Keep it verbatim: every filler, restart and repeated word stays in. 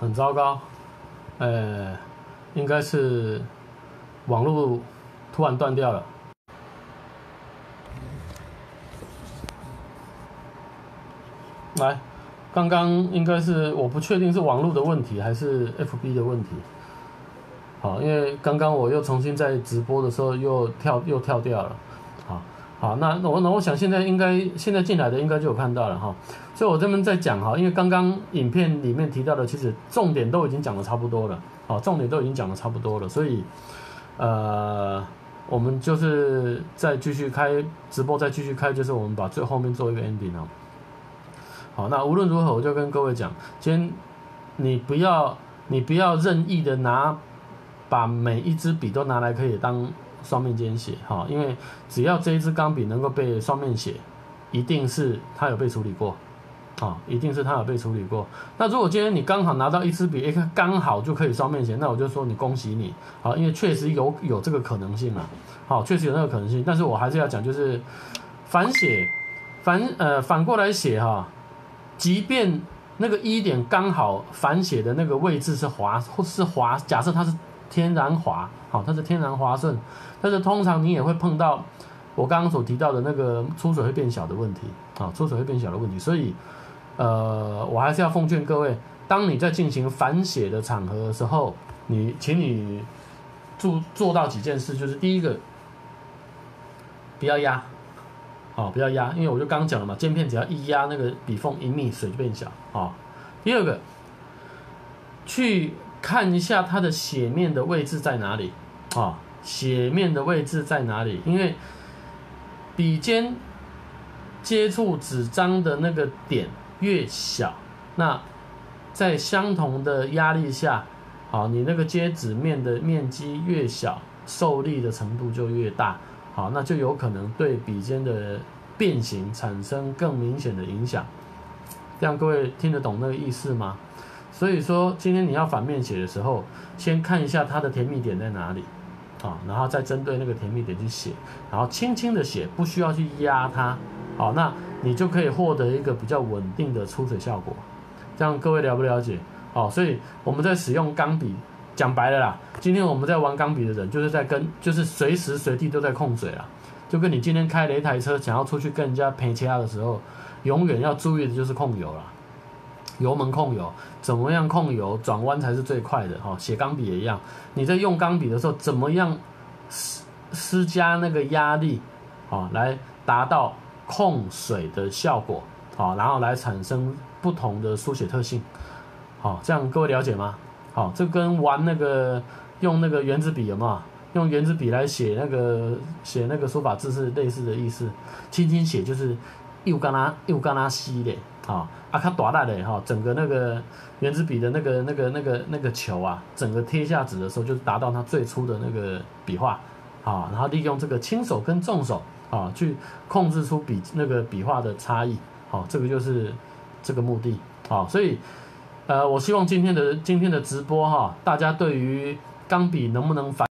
很糟糕，呃，应该是网络突然断掉了。来，刚刚应该是我不确定是网络的问题还是 F B 的问题。好，因为刚刚我又重新在直播的时候又跳又跳掉了。好，好，那我那我想现在应该现在进来的应该就有看到了哈。所以我这边在讲哈，因为刚刚影片里面提到的，其实重点都已经讲的差不多了。好，重点都已经讲的差不多了，所以呃，我们就是再继续开直播，再继续开，就是我们把最后面做一个 ending 啊。好，那无论如何，我就跟各位讲，今天你不要你不要任意的拿把每一支笔都拿来可以当双面尖写，哈，因为只要这一支钢笔能够被双面写，一定是它有被处理过，啊，一定是它有被处理过。那如果今天你刚好拿到一支笔，哎，刚好就可以双面写，那我就说你恭喜你，好，因为确实有有这个可能性啊，好，确实有那个可能性，但是我还是要讲，就是反写反呃反过来写哈。即便那个一点刚好反写的那个位置是滑，或是滑，假设它是天然滑，好，它是天然滑顺，但是通常你也会碰到我刚刚所提到的那个出水会变小的问题，啊，出水会变小的问题，所以，呃，我还是要奉劝各位，当你在进行反写的场合的时候，你，请你做做到几件事，就是第一个，不要压。哦，不要压，因为我就刚讲了嘛，尖片只要一压，那个笔锋一密，水就变小。哦，第二个，去看一下它的写面的位置在哪里。哦，写面的位置在哪里？因为笔尖接触纸张的那个点越小，那在相同的压力下，好，你那个接纸面的面积越小，受力的程度就越大。好，那就有可能对笔尖的变形产生更明显的影响。这样各位听得懂那个意思吗？所以说，今天你要反面写的时候，先看一下它的甜蜜点在哪里，啊，然后再针对那个甜蜜点去写，然后轻轻的写，不需要去压它，好，那你就可以获得一个比较稳定的出水效果。这样各位了不了解？好，所以我们在使用钢笔。讲白了啦，今天我们在玩钢笔的人，就是在跟，就是随时随地都在控水啦。就跟你今天开了一台车，想要出去跟人家陪掐的时候，永远要注意的就是控油啦，油门控油，怎么样控油，转弯才是最快的哈。写钢笔也一样，你在用钢笔的时候，怎么样施施加那个压力，啊，来达到控水的效果，啊，然后来产生不同的书写特性，好，这样各位了解吗？好，这跟玩那个用那个圆珠笔有没有？用圆珠笔来写那个写那个书法字是类似的意思。轻轻写就是又干拉又干拉稀嘞，啊啊，它大大的哈，整个那个圆珠笔的那个那个那个那个球啊，整个贴下纸的时候就达到它最初的那个笔画，啊，然后利用这个轻手跟重手啊去控制出笔那个笔画的差异，好，这个就是这个目的，好，所以。呃，我希望今天的今天的直播哈，大家对于钢笔能不能反